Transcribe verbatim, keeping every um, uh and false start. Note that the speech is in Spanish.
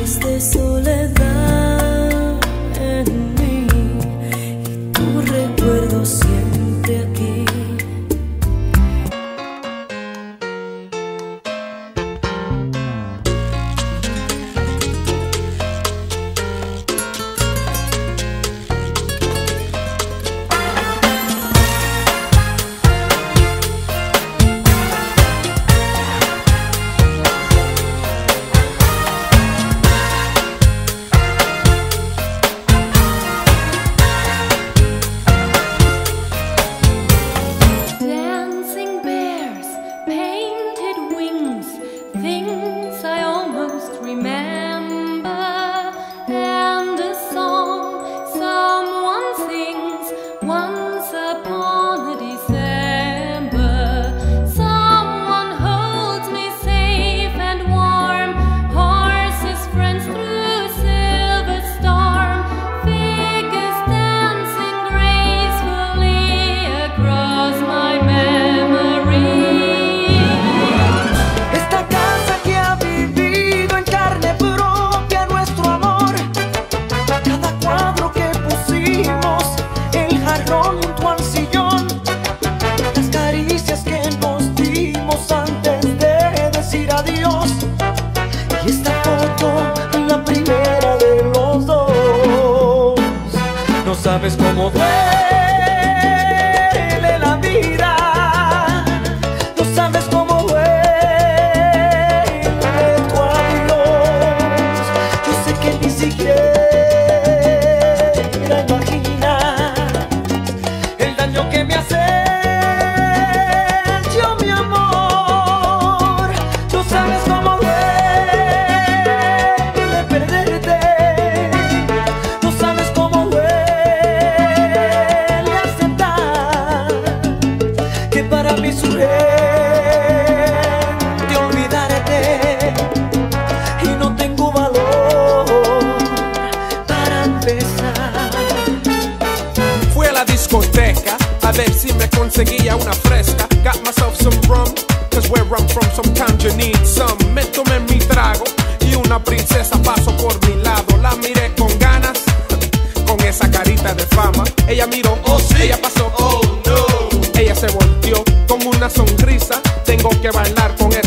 noches de soledad en mí y tu recuerdo siempre aquí. Sabes cómo duele la vida, no sabes cómo duele tu adiós. Yo sé que ni siquiera imaginas el daño que me hace yo, mi amor. No sabes cómo duele perderte, no sabes cómo duele de olvidarte y no tengo valor para empezar. Fui a la discoteca a ver si me conseguía una fresca. Got myself some rum, cause where I'm from sometimes you need some. Me tomé mi trago y una princesa pasó por mi lado. La miré con ganas, con esa carita de fama. Ella miró, oh sí, ella pasó, oh no. Ella se volteó con una sonrisa. Tengo que bailar con ella.